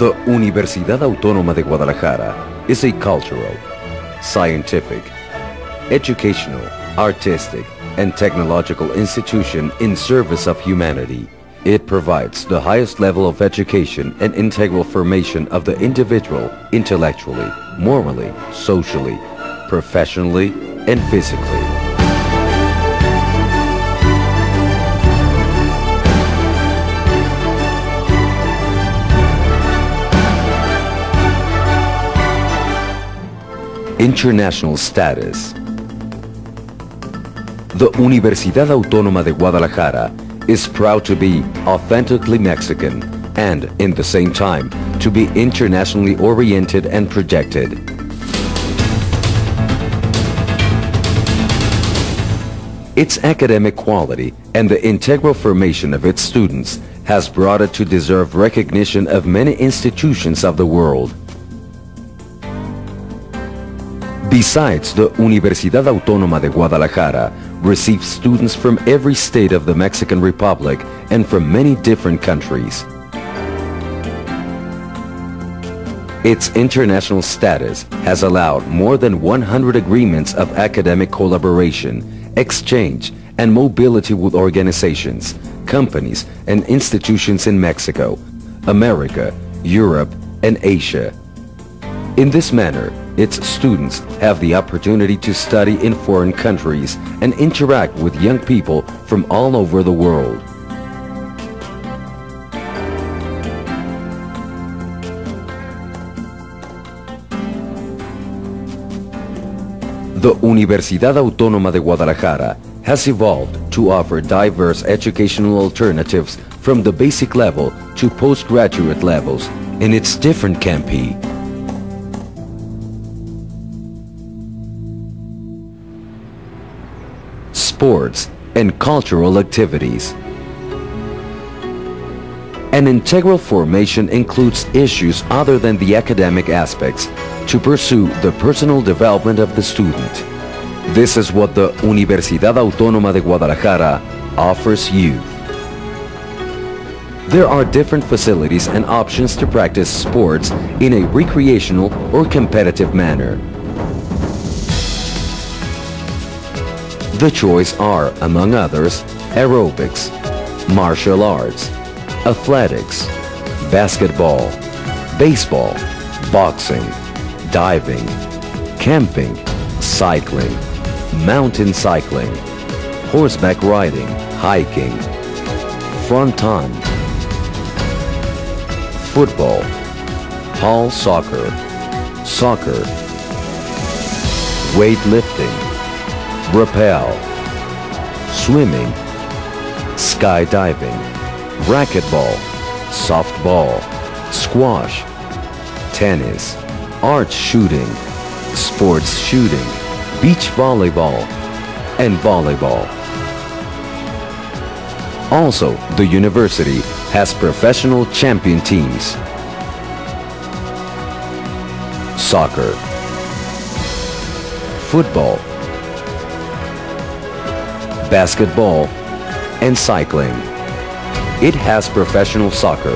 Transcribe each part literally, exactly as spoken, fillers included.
The Universidad Autónoma de Guadalajara is a cultural, scientific, educational, artistic, and technological institution in service of humanity. It provides the highest level of education and integral formation of the individual intellectually, morally, socially, professionally, and physically. International status. The Universidad Autónoma de Guadalajara is proud to be authentically Mexican and, in the same time, to be internationally oriented and projected. Its academic quality and the integral formation of its students has brought it to deserve recognition of many institutions of the world. Besides, the Universidad Autónoma de Guadalajara receives students from every state of the Mexican Republic and from many different countries. Its international status has allowed more than one hundred agreements of academic collaboration, exchange, and mobility with organizations, companies, and institutions in Mexico, America, Europe, and Asia. In this manner, its students have the opportunity to study in foreign countries and interact with young people from all over the world. The Universidad Autónoma de Guadalajara has evolved to offer diverse educational alternatives from the basic level to postgraduate levels in its different campi. Sports and cultural activities. An integral formation includes issues other than the academic aspects to pursue the personal development of the student. This is what the Universidad Autónoma de Guadalajara offers youth. There are different facilities and options to practice sports in a recreational or competitive manner. The choice are, among others, aerobics, martial arts, athletics, basketball, baseball, boxing, diving, camping, cycling, mountain cycling, horseback riding, hiking, fronton, football, hall soccer, soccer, weightlifting, rappel, swimming, skydiving, racquetball, softball, squash, tennis, arch shooting, sports shooting, beach volleyball, and volleyball. Also, the university has professional champion teams. Soccer, football, basketball, and cycling. It has professional soccer,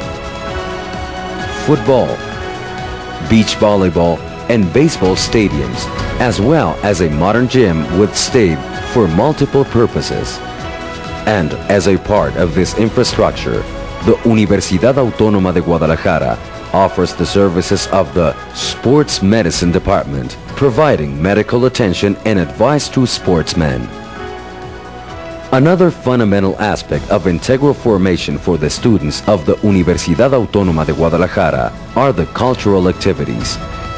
football, beach volleyball, and baseball stadiums, as well as a modern gym with stage for multiple purposes. And as a part of this infrastructure, the Universidad Autónoma de Guadalajara offers the services of the Sports Medicine Department, providing medical attention and advice to sportsmen. Another fundamental aspect of integral formation for the students of the Universidad Autónoma de Guadalajara are the cultural activities,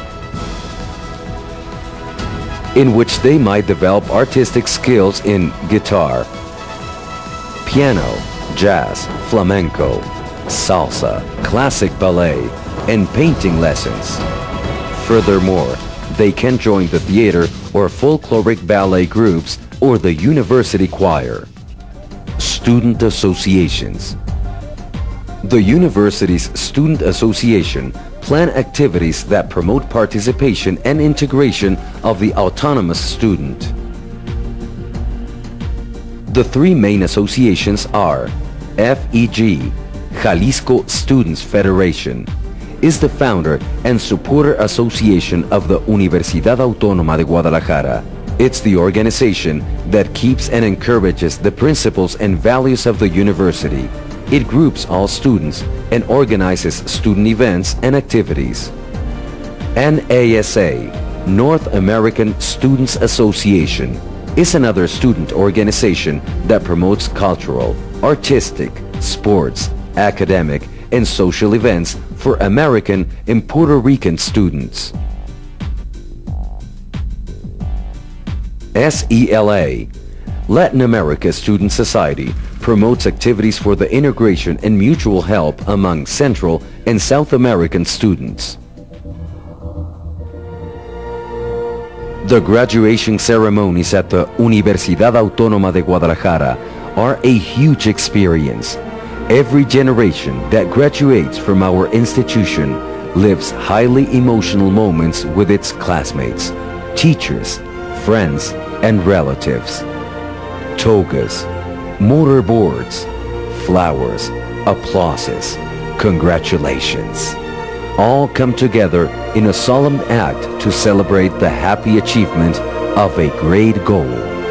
in which they might develop artistic skills in guitar, piano, jazz, flamenco, salsa, classic ballet, and painting lessons. Furthermore, they can join the theater or folkloric ballet groups or the university choir. Student associations. The university's student association plan activities that promote participation and integration of the autonomous student. The three main associations are F E G, Jalisco Students Federation, is the founder and supporter association of the Universidad Autónoma de Guadalajara. It's the organization that keeps and encourages the principles and values of the university. It groups all students and organizes student events and activities. N A S A, North American Students Association, is another student organization that promotes cultural, artistic, sports, academic, and social events for American and Puerto Rican students. S E L A, Latin America Student Society, promotes activities for the integration and mutual help among Central and South American students. The graduation ceremonies at the Universidad Autónoma de Guadalajara are a huge experience. Every generation that graduates from our institution lives highly emotional moments with its classmates, teachers, friends, and relatives. Togas, mortarboards, flowers, applauses, congratulations, all come together in a solemn act to celebrate the happy achievement of a great goal.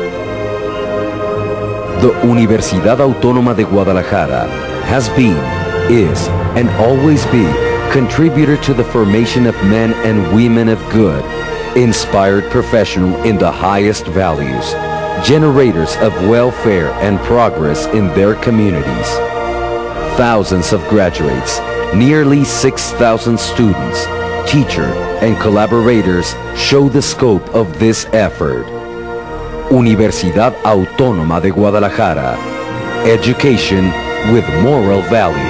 The Universidad Autónoma de Guadalajara has been, is, and always be contributor to the formation of men and women of good, inspired professional in the highest values, generators of welfare and progress in their communities. Thousands of graduates, nearly six thousand students, teachers, and collaborators show the scope of this effort. Universidad Autónoma de Guadalajara, education with moral values.